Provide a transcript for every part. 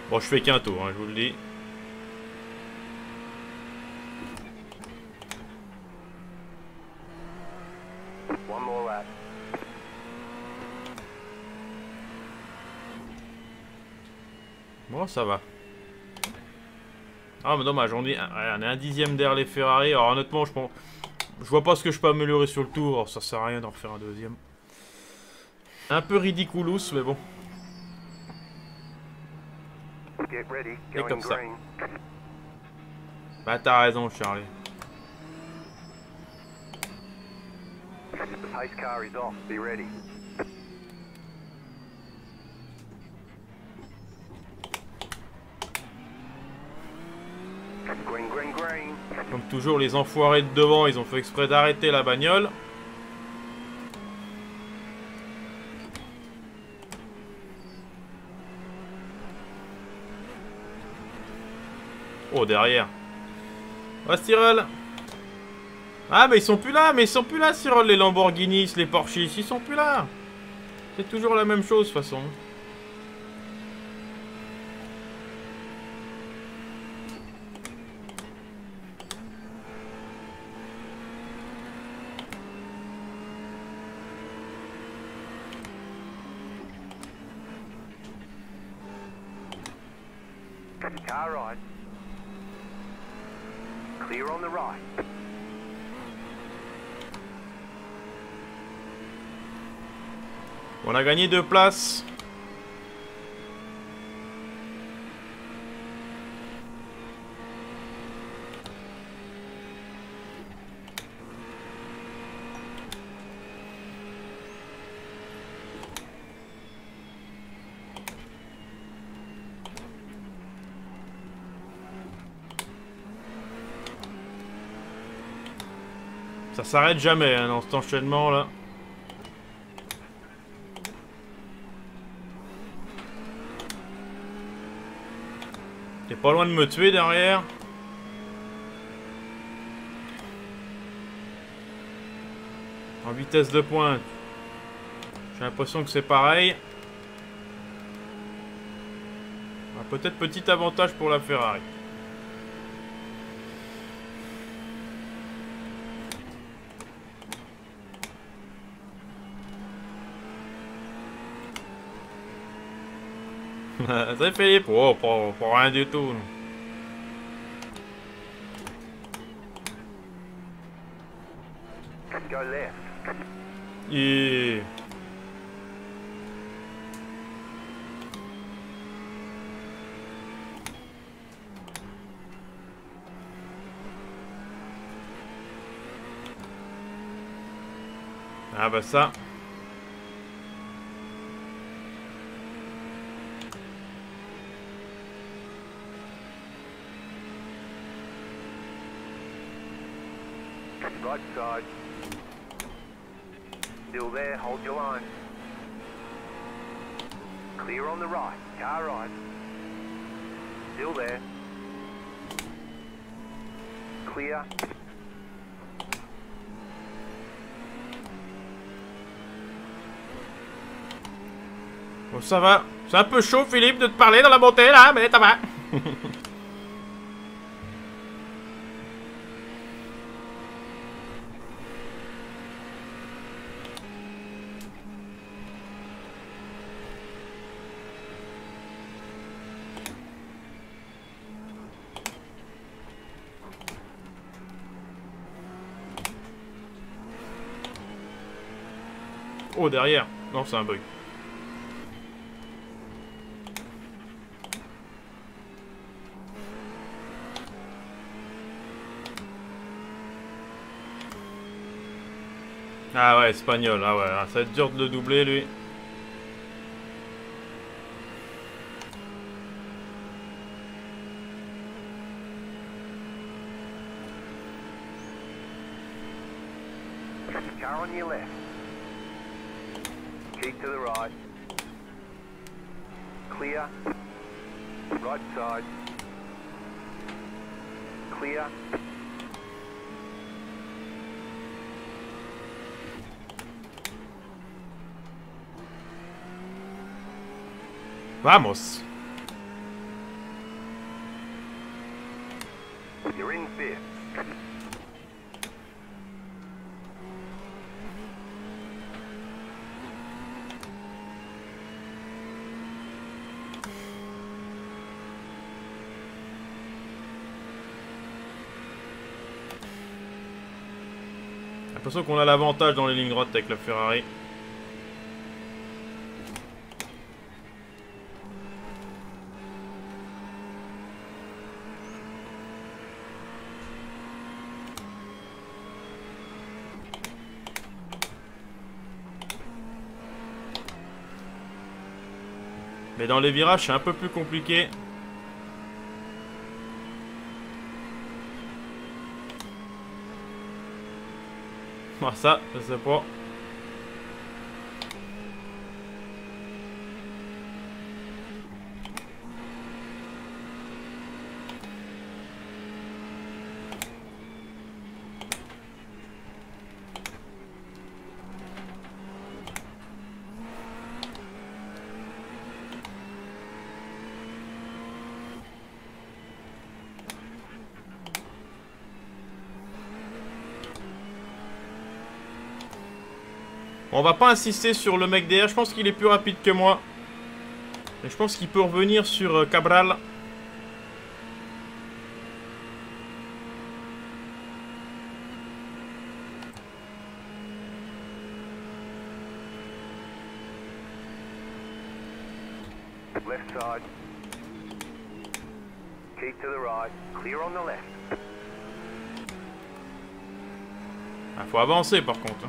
Bon, je fais qu'un tour, hein, je vous le dis. One more lap. Bon, ça va. Ah, mais dommage, on est un dixième derrière les Ferrari. Alors, honnêtement, je vois pas ce que je peux améliorer sur le tour. Alors, ça sert à rien d'en refaire un deuxième. Un peu ridiculous, mais bon. Get ready. C'est Going comme ça. green. Bah, t'as raison, Charlie. The pace car is off. Be ready. Green, green, green. Comme toujours, les enfoirés de devant, ils ont fait exprès d'arrêter la bagnole. Oh, derrière. Oh, Cyril. Ah, mais ils sont plus là, Cyril, les Lamborghinis, les Porsches, ils sont plus là. C'est toujours la même chose, de toute façon. Car right. Clear on the right. On a gagné 2 places. Ça s'arrête jamais hein, dans cet enchaînement là. T'es pas loin de me tuer derrière. En vitesse de pointe. J'ai l'impression que c'est pareil. Peut-être petit avantage pour la Ferrari. C'est Philippe. Oh, pas rien du tout. Go left. Et... Ah bah ça. Right side. Still there. Hold your line. Clear on the right. Car right. Still there. Clear. Bon, ça va. C'est un peu chaud, Philippe, de te parler dans la montée, là, mais ça va. Oh, derrière. Non, c'est un bug. Ah ouais, espagnol. Ah ouais, ça va être dur de le doubler, lui. Car on your left. Keep to the right. Clear. Right side. Clear. Vamos. l'impression qu'on a l'avantage dans les lignes droites avec la Ferrari. Mais dans les virages, c'est un peu plus compliqué. Ah, ça, je sais pas. On va pas insister sur le mec derrière, je pense qu'il est plus rapide que moi. Et je pense qu'il peut revenir sur Cabral. Left side. Keep to the right. Clear on the left. Ah, faut avancer par contre.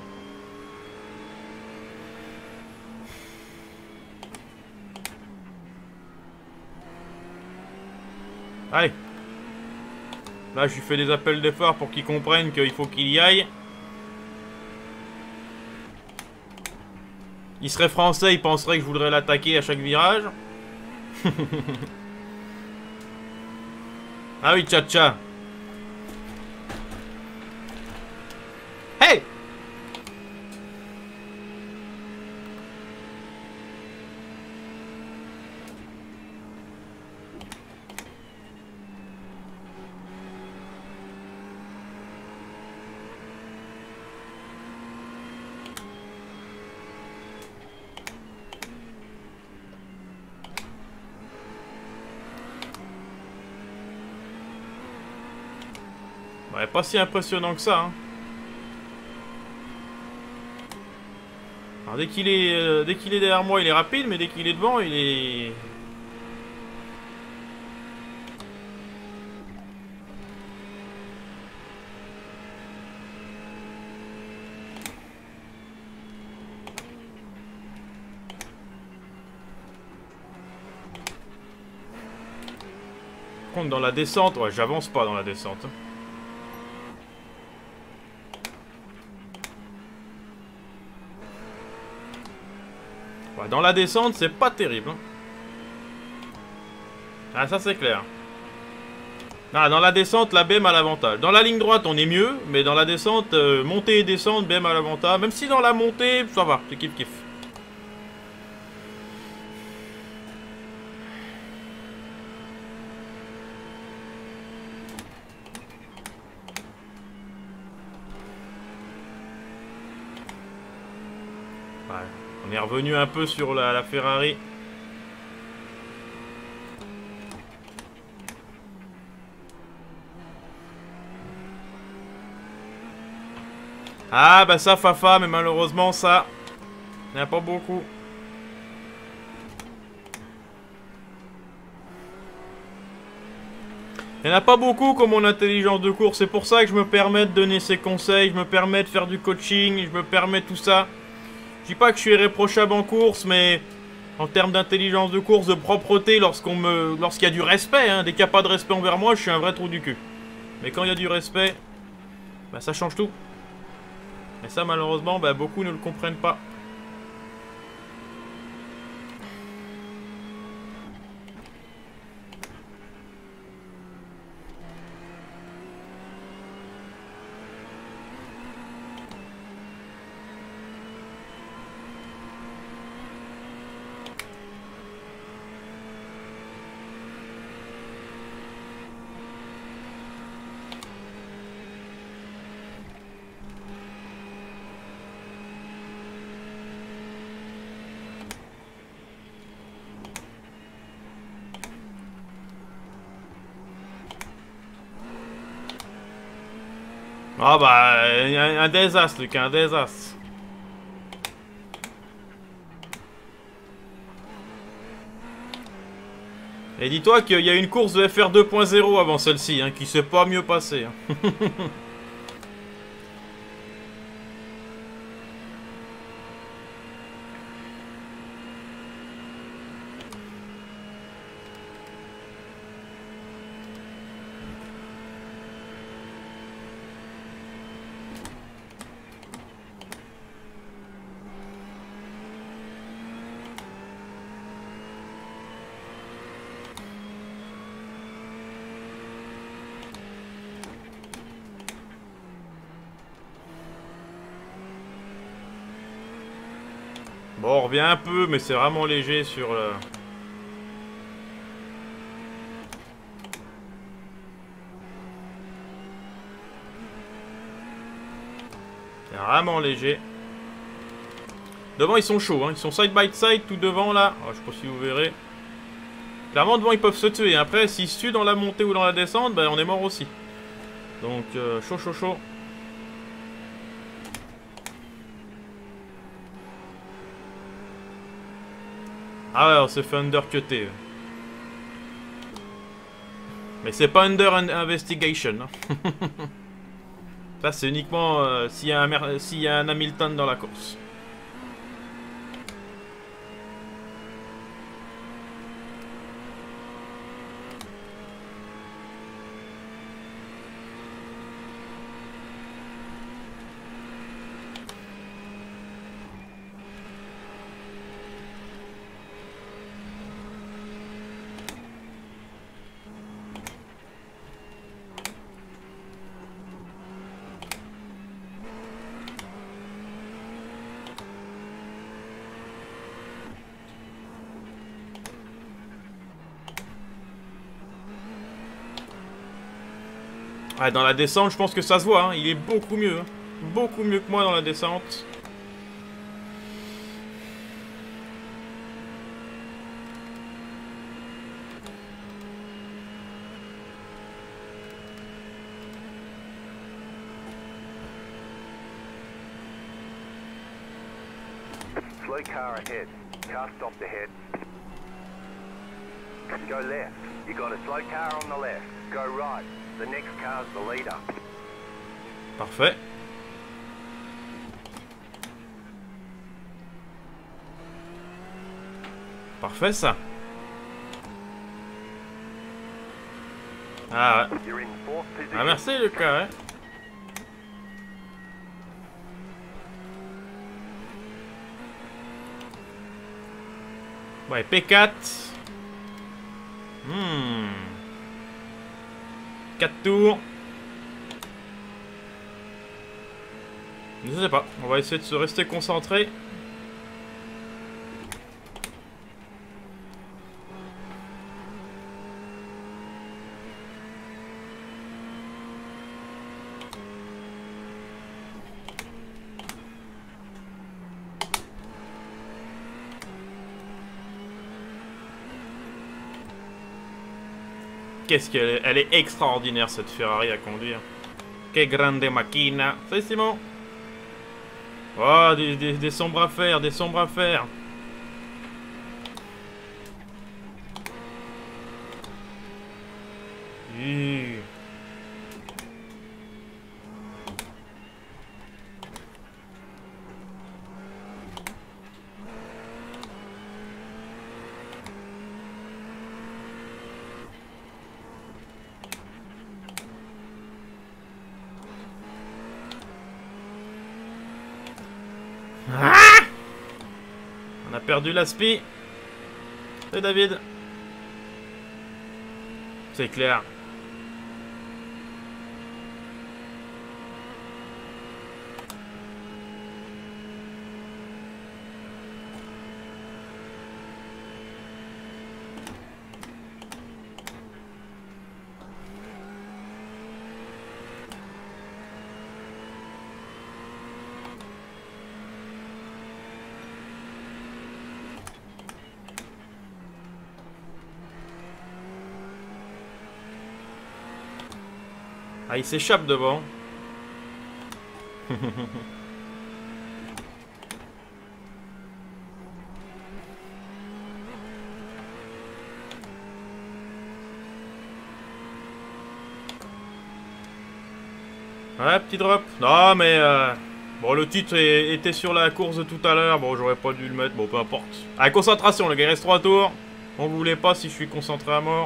Allez. Là, je lui fais des appels d'effort pour qu'il comprenne qu'il faut qu'il y aille. Il serait français, il penserait que je voudrais l'attaquer à chaque virage. Ah oui, tcha-tcha. Hey! Ouais, pas si impressionnant que ça, hein. Alors dès qu'il est derrière moi, il est rapide, mais dès qu'il est devant, il est... Par contre, dans la descente, ouais, j'avance pas dans la descente. Dans la descente, c'est pas terrible. Ah, ça c'est clair. Ah, dans la descente, la BM a l'avantage. Dans la ligne droite, on est mieux. Mais dans la descente, montée et descente, BM a l'avantage. Même si dans la montée, ça va, c'est kiff kiff. Ouais. On est revenu un peu sur la Ferrari. Ah bah ça Fafa, mais malheureusement ça, il n'y en a pas beaucoup. Il n'y en a pas beaucoup comme mon intelligence de course, c'est pour ça que je me permets de donner ces conseils, je me permets de faire du coaching, je me permets tout ça. Je dis pas que je suis irréprochable en course, mais en termes d'intelligence de course, de propreté, lorsqu'il y a du respect, hein, dès qu'il n'y a pas de respect envers moi, je suis un vrai trou du cul. Mais quand il y a du respect, bah ça change tout. Et ça, malheureusement, bah, beaucoup ne le comprennent pas. Ah bah, un désastre, Lucas, un désastre. Et dis-toi qu'il y a une course de FR 2.0 avant celle-ci, hein, qui s'est pas mieux passée. Hein. Bon, on revient un peu, mais c'est vraiment léger sur le... C'est vraiment léger. Devant, ils sont chauds, hein. Ils sont side by side, tout devant, là. Oh, je sais pas si vous verrez. Clairement, devant, ils peuvent se tuer. Après, s'ils se tuent dans la montée ou dans la descente, ben, on est mort aussi. Donc, chaud, chaud, chaud. Ah ouais, on s'est fait undercutter. Mais c'est pas under investigation. Hein. Ça, c'est uniquement s'il y a un Hamilton dans la course. Ouais, dans la descente, je pense que ça se voit. Hein. Il est beaucoup mieux. Hein. Beaucoup mieux que moi dans la descente. Slow car ahead. Car stopped ahead. Go left. You got a slow car on the left. Go right. The next car's the leader. Parfait. Parfait, ça. Ah ouais. You're in fourth position. Ah merci, Lucas, hein. Ouais, P4. 4 tours. Je sais pas. On va essayer de se rester concentré. Qu'est-ce qu'elle est... Elle est extraordinaire, cette Ferrari à conduire. Que grande macchina. Salut Simon. Oh, des sombres affaires, des sombres affaires. Ah, on a perdu l'aspi. C'est David. C'est clair. Ah, il s'échappe devant. Ouais, petit drop. Non, mais... Bon, le titre était sur la course de tout à l'heure. Bon, j'aurais pas dû le mettre. Bon, peu importe. Allez, concentration, le gars. Il reste 3 tours. On voulait pas si je suis concentré à mort.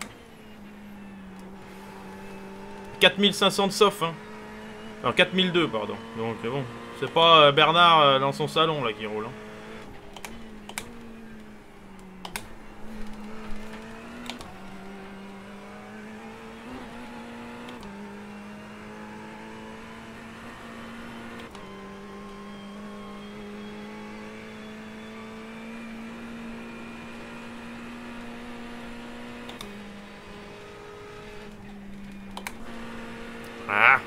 4500 de sauf, hein. Alors, 4002, pardon. Donc, bon. C'est pas Bernard dans son salon, là, qui roule, hein. Ah.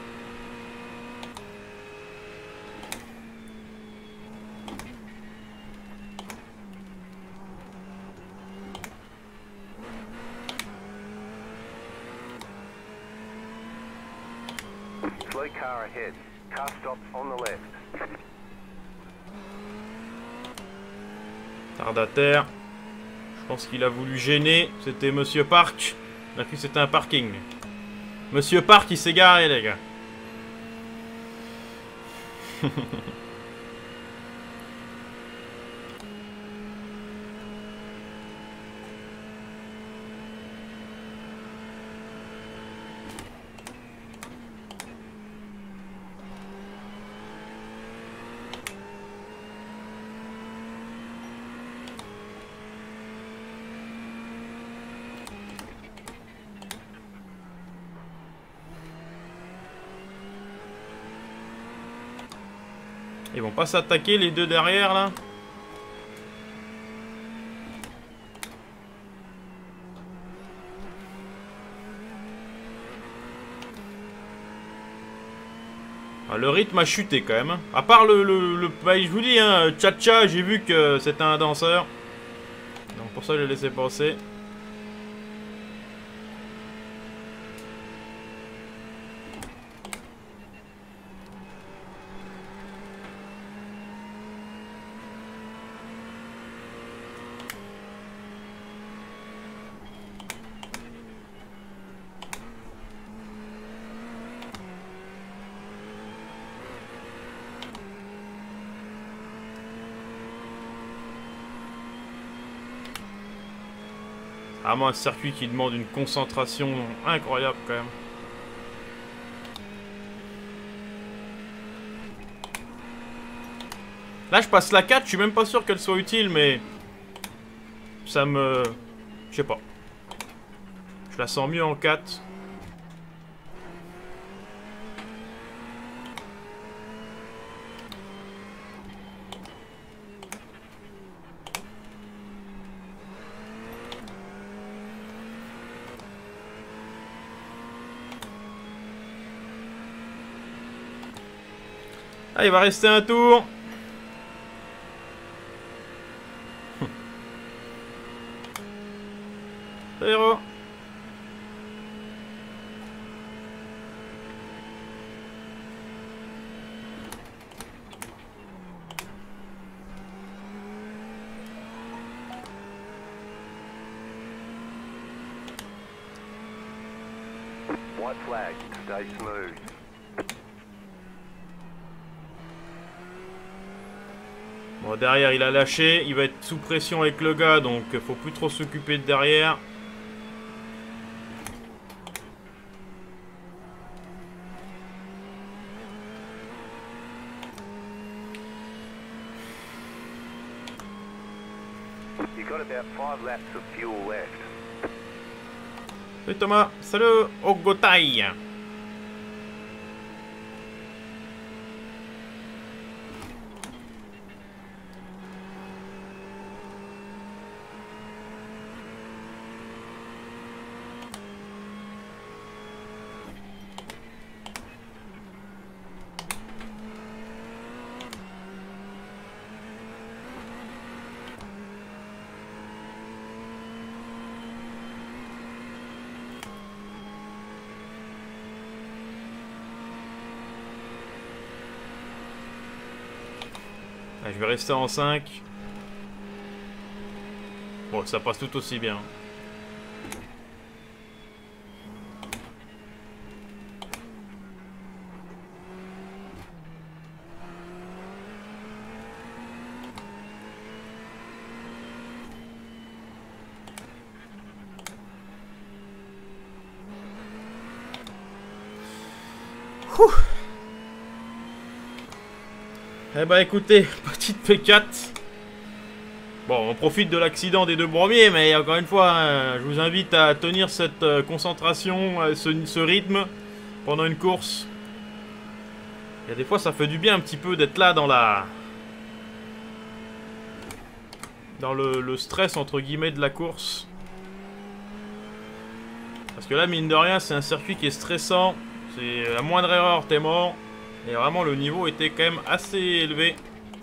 Slow car ahead. Car stops on the left. Tardataire. Je pense qu'il a voulu gêner. C'était Monsieur Park. Il a cru que c'était un parking. Monsieur Park, il s'est garé, les gars. Ils vont pas s'attaquer les deux derrière là. Ah, le rythme a chuté quand même. À part bah, je vous dis, hein, Tcha-Tcha, j'ai vu que c'était un danseur. Donc pour ça, je l'ai laissé passer. Vraiment un circuit qui demande une concentration incroyable quand même. Là je passe la 4, je suis même pas sûr qu'elle soit utile mais... Ça me... Je sais pas. Je la sens mieux en 4. Ah, il va rester un tour. Héros. White flag. Stay smooth. Bon, derrière, il a lâché. Il va être sous pression avec le gars, donc faut plus trop s'occuper de derrière. You got about 5 laps of fuel left. Salut Thomas. Salut Ogotai. Allez, je vais rester en 5. Bon, ça passe tout aussi bien. Ouh. Eh ben écoutez, petite P4. Bon, on profite de l'accident des deux premiers, mais encore une fois, hein, je vous invite à tenir cette concentration, ce rythme pendant une course. Il y a des fois, ça fait du bien un petit peu d'être là dans le stress entre guillemets de la course. Parce que là, mine de rien, c'est un circuit qui est stressant. C'est la moindre erreur, t'es mort. Et vraiment, le niveau était quand même assez élevé.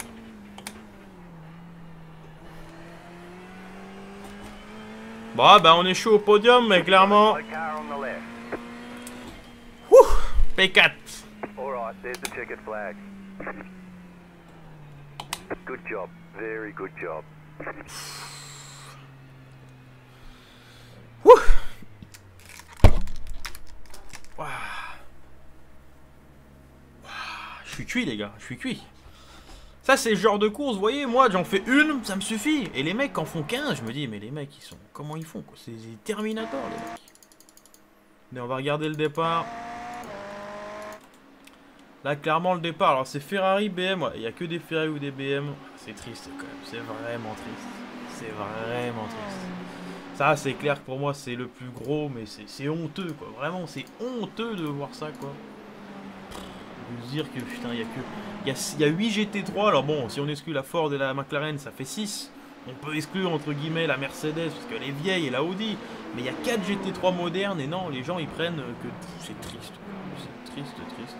Bon, bah on est chaud au podium, mais clairement... Ouh, P4. Alright, there's the checkered flag. Good job, very good job. Ouh. Wow. Je suis cuit les gars, je suis cuit. Ça c'est le genre de course, vous voyez, moi j'en fais une, ça me suffit. Et les mecs en font 15, je me dis mais les mecs ils sont... Comment ils font quoi? C'est des Terminator les mecs. Mais on va regarder le départ. Là clairement le départ, alors c'est Ferrari, BM, ouais. Il n'y a que des Ferrari ou des BM. C'est triste quand même, c'est vraiment triste. C'est vraiment triste. Ça c'est clair que pour moi c'est le plus gros, mais c'est honteux quoi. Vraiment c'est honteux de voir ça quoi. De se dire que putain il y a 8 GT3, alors bon si on exclut la Ford et la McLaren ça fait 6. On peut exclure entre guillemets la Mercedes parce qu'elle est vieille et la Audi. Mais il y a 4 GT3 modernes et non les gens ils prennent que c'est triste. C'est triste.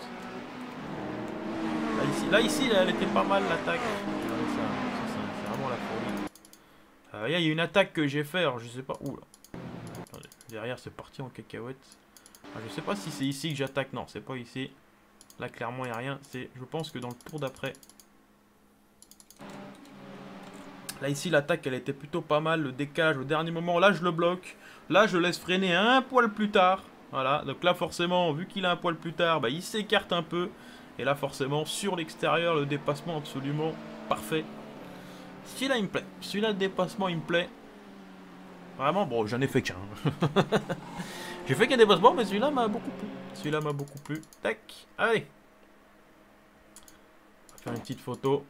Là ici elle était pas mal l'attaque. C'est vraiment la folie. Il y a une attaque que j'ai fait, alors je sais pas où là. Attendez, derrière c'est parti en cacahuète. Je sais pas si c'est ici que j'attaque, non c'est pas ici. Là clairement il n'y a rien, je pense que dans le tour d'après. Là ici l'attaque elle était plutôt pas mal, le décalage au dernier moment, là je le bloque. Là je laisse freiner un poil plus tard. Voilà, donc là forcément vu qu'il a un poil plus tard, bah, il s'écarte un peu. Et là forcément sur l'extérieur le dépassement absolument parfait. Celui-là il me plaît, celui-là le dépassement il me plaît. Vraiment bon j'en ai fait qu'un. J'ai fait qu'un dépassement mais celui-là m'a beaucoup plu. Celui-là m'a beaucoup plu. Tac, allez. On va faire une petite photo.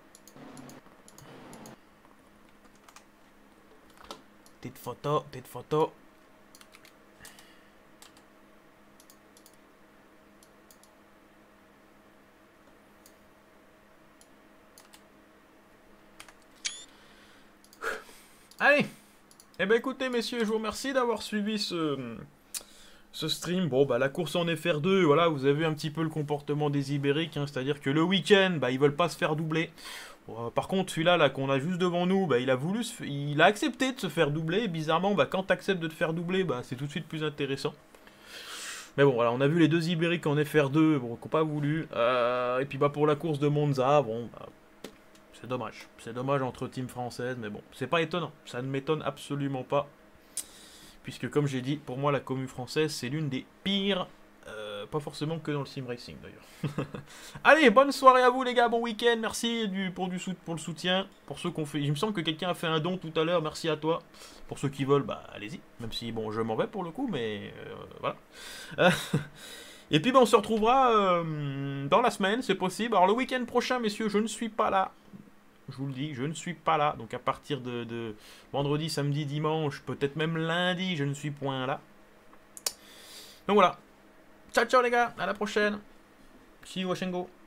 Petite photo. Allez. Eh ben écoutez messieurs, je vous remercie d'avoir suivi ce stream. Bon bah la course en FR2, voilà, vous avez vu un petit peu le comportement des Ibériques, hein, c'est-à-dire que le week-end, bah ils veulent pas se faire doubler. Par contre celui-là là, qu'on a juste devant nous, bah il a accepté de se faire doubler, et bizarrement bah quand tu acceptes de te faire doubler, bah c'est tout de suite plus intéressant. Mais bon voilà, on a vu les deux Ibériques en FR2, bon, qui n'ont pas voulu. Et puis bah pour la course de Monza, bon bah, c'est dommage entre teams françaises, mais bon, c'est pas étonnant, ça ne m'étonne absolument pas. Puisque comme j'ai dit, pour moi la commu française c'est l'une des pires, pas forcément que dans le sim racing d'ailleurs. Allez, bonne soirée à vous les gars, bon week-end, merci pour le soutien, pour ceux qu'on fait, il me semble que quelqu'un a fait un don tout à l'heure, merci à toi. Pour ceux qui veulent, bah allez-y, même si bon je m'en vais pour le coup, mais voilà. Et puis bah, on se retrouvera dans la semaine, c'est possible. Alors le week-end prochain messieurs, je ne suis pas là. Je vous le dis, je ne suis pas là. Donc à partir de vendredi, samedi, dimanche, peut-être même lundi, je ne suis point là. Donc voilà. Ciao, ciao les gars. À la prochaine. See you, Washengo.